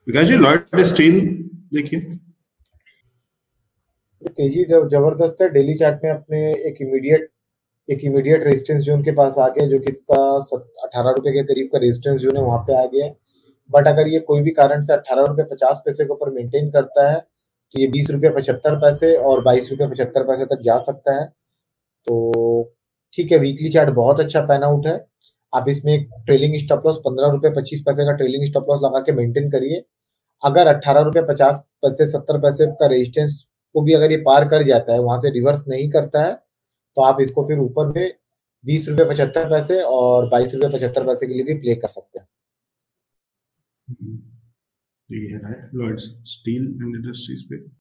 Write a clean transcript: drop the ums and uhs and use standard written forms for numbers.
विकास जी, Lloyd steel देखिए। तेजी जबरदस्त है। डेली चार्ट में अपने एक इमीडिएट रेजिस्टेंस जोन के पास आ गया, जो कि इसका 18 रुपए के करीब का रेजिस्टेंस जोन है, वहां पे आ गया है। बट अगर ये कोई भी कारण से 18 रुपए 50 पैसे के ऊपर मेंटेन करता है तो ये 20 रुपए 75 पैसे और 22 रुपए 75 पैसे तक जा सकता है। तो ठीक है, वीकली चार्ट बहुत अच्छा पैन आउट है। आप इसमें एक ट्रेलिंग स्टॉप लॉस 15 रुपए 25 पैसे का ट्रेलिंग स्टॉप लॉस लगा के मेंटेन करिए। अगर 18 रुपए 50 पैसे 70 पैसे का रेजिस्टेंस को भी अगर ये पार कर जाता है, वहां से रिवर्स नहीं करता है, तो आप इसको फिर ऊपर में 20 रुपए 75 पैसे और 22 रुपए 75 पैसे के लिए भी प्ले कर सकते हैं। तो ये है लॉयड स्टील एंड इंडस्ट्रीज पे।